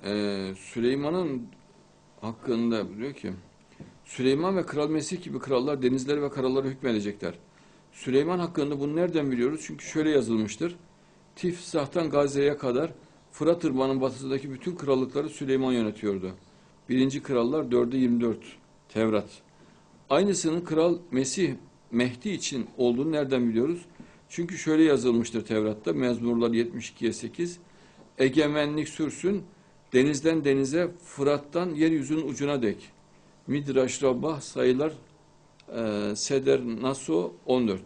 Süleyman'ın hakkında diyor ki, Süleyman ve Kral Mesih gibi krallar denizleri ve karaları hükmedecekler. Süleyman hakkında bunu nereden biliyoruz? Çünkü şöyle yazılmıştır. Tifsah'tan Gazze'ye kadar Fırat Irmağı'nın batısındaki bütün krallıkları Süleyman yönetiyordu. 1. Krallar 4'e 24 Tevrat. Aynısının Kral Mesih Mehdi için olduğunu nereden biliyoruz? Çünkü şöyle yazılmıştır Tevrat'ta, Mezmurlar 72'ye 8. Egemenlik sürsün denizden denize, Fırat'tan yeryüzünün ucuna dek. Midraş Rabbah sayılar Seder Naso 14.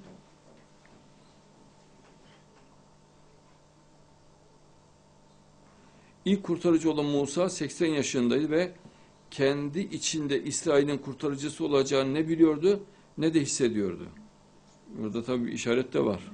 İlk kurtarıcı olan Musa 80 yaşındaydı ve kendi içinde İsrail'in kurtarıcısı olacağını ne biliyordu ne de hissediyordu. Burada tabii bir işaret de var.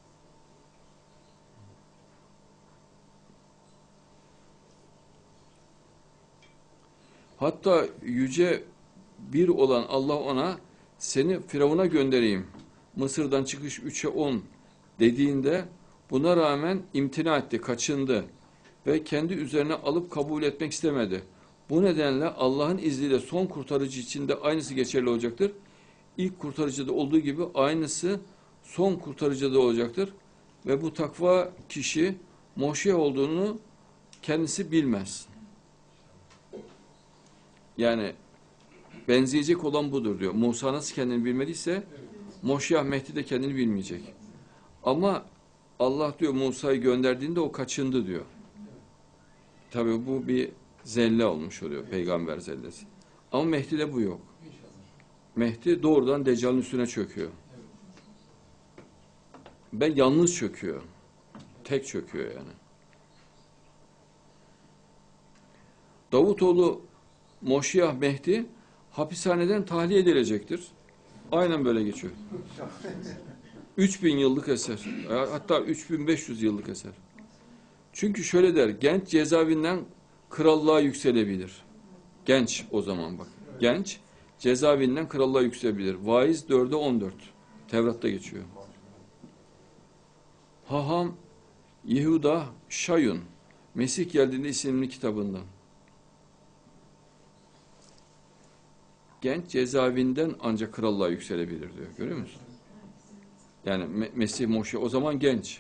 Hatta yüce bir olan Allah ona, seni Firavun'a göndereyim, Mısır'dan çıkış 3'e 10 dediğinde buna rağmen imtina etti, kaçındı ve kendi üzerine alıp kabul etmek istemedi. Bu nedenle Allah'ın izniyle son kurtarıcı için de aynısı geçerli olacaktır. İlk kurtarıcıda olduğu gibi aynısı son kurtarıcıda olacaktır. Ve bu takva kişi Moşe olduğunu kendisi bilmez. Yani benzeyecek olan budur diyor. Musa nasıl kendini bilmediyse Moşe Mehdi de kendini bilmeyecek. Ama Allah diyor Musa'yı gönderdiğinde o kaçındı diyor. Tabii bu bir zelle olmuş oluyor, peygamber zellesi. Ama Mehdi'de bu yok. Mehdi doğrudan Deccal'ın üstüne çöküyor. Ve yalnız çöküyor. Tek çöküyor yani. Davutoğlu Moşiyah Mehdi hapishaneden tahliye edilecektir. Aynen böyle geçiyor. 3000 yıllık eser. Hatta 3500 yıllık eser. Çünkü şöyle der, genç cezaevinden krallığa yükselebilir. Genç o zaman bak. Genç cezaevinden krallığa yükselebilir. Vaiz 4'e 14. Tevrat'ta geçiyor. Haham Yehuda Şayun Mesih geldiğinde isimli kitabından. Genç cezaevinden ancak krallığa yükselebilir diyor. Görüyor musun? Yani Mesih Moşe o zaman genç.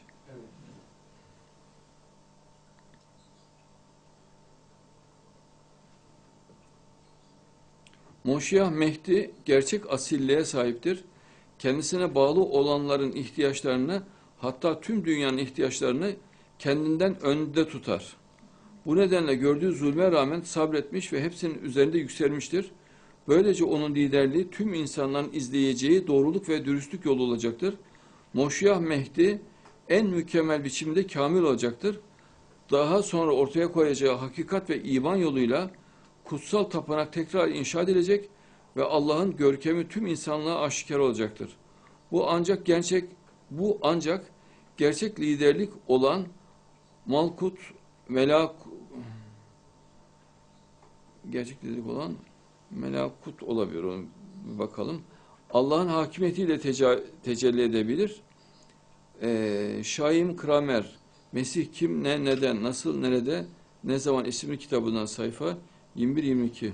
Moşiyah Mehdi gerçek asilliğe sahiptir. Kendisine bağlı olanların ihtiyaçlarını, hatta tüm dünyanın ihtiyaçlarını kendinden önde tutar. Bu nedenle gördüğü zulme rağmen sabretmiş ve hepsinin üzerinde yükselmiştir. Böylece onun liderliği tüm insanların izleyeceği doğruluk ve dürüstlük yolu olacaktır. Moşiyah Mehdi en mükemmel biçimde kamil olacaktır. Daha sonra ortaya koyacağı hakikat ve iman yoluyla kutsal tapınak tekrar inşa edilecek ve Allah'ın görkemi tüm insanlığa aşikar olacaktır. Bu ancak gerçek liderlik olan melakut olabilir. Onu bir bakalım. Allah'ın hakimiyetiyle tecelli edebilir. Şaim Kramer, Mesih kim, ne, neden, nasıl, nerede, ne zaman isimli kitabından sayfa 21-22.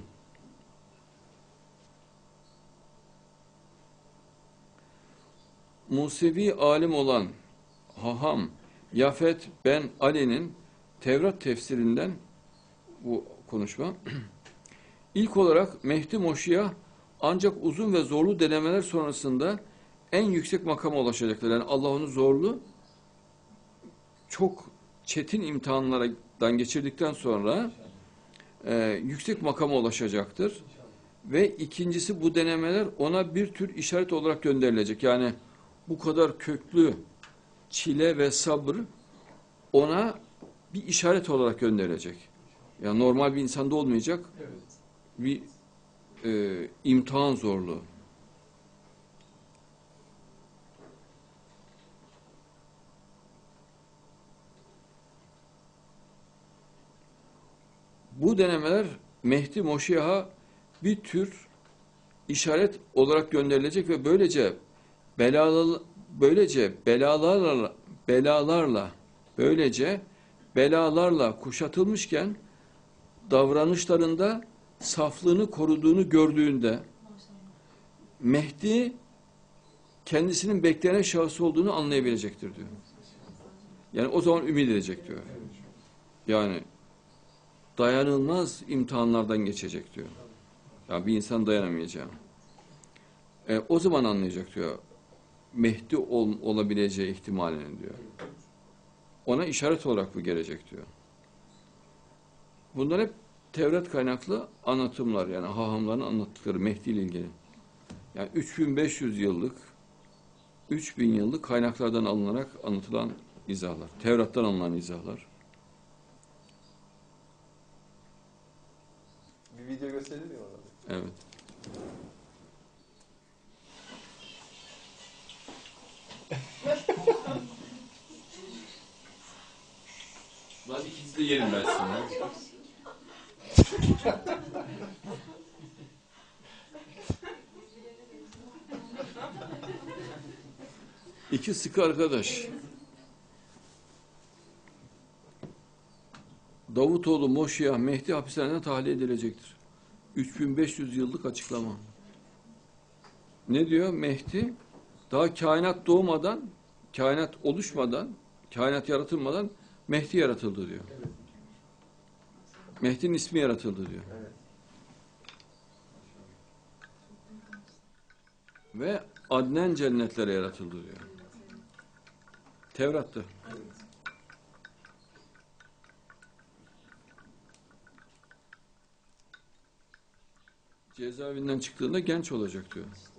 Musevi alim olan Haham Yafet ben Ali'nin Tevrat tefsirinden bu konuşma. İlk olarak Mehdi Moşiyah ancak uzun ve zorlu denemeler sonrasında en yüksek makama ulaşacaktır. Yani Allah onu zorlu, çok çetin imtihanlardan geçirdikten sonra yüksek makama ulaşacaktır. Ve ikincisi bu denemeler ona bir tür işaret olarak gönderilecek. Yani bu kadar köklü çile ve sabır ona bir işaret olarak gönderilecek. Yani normal bir insanda olmayacak bir imtihan zorluğu. Bu denemeler Mehdi Moşiyah'a bir tür işaret olarak gönderilecek ve böylece belalarla kuşatılmışken davranışlarında saflığını koruduğunu gördüğünde Mehdi kendisinin beklenen şahıs olduğunu anlayabilecektir diyor. Yani o zaman ümit edecek diyor. Yani dayanılmaz imtihanlardan geçecek diyor. Yani bir insan dayanamayacağını. O zaman anlayacak diyor. Mehdi olabileceği ihtimalini diyor. Ona işaret olarak bu gelecek diyor. Bunlar hep Tevrat kaynaklı anlatımlar, yani hahamların anlattıkları Mehdi ile ilgili. Yani 3500 yıllık, 3000 yıllık kaynaklardan alınarak anlatılan izahlar. Tevrat'tan alınan izahlar. Bir video gösterir mi orada? Evet. Lan ikiniz de yerim ben sizinle. İki sıkı arkadaş. Davutoğlu, Moşiyah, Mehdi hapishaneden tahliye edilecektir. 3500 yıllık açıklama. Ne diyor Mehdi? Daha kainat doğmadan, kainat oluşmadan, kainat yaratılmadan Mehdi yaratıldı diyor. Mehdi'nin ismi yaratıldı diyor. Evet. Ve adnen cennetlere yaratıldı diyor. Tevrat'ta. Cezaevinden çıktığında genç olacak diyor.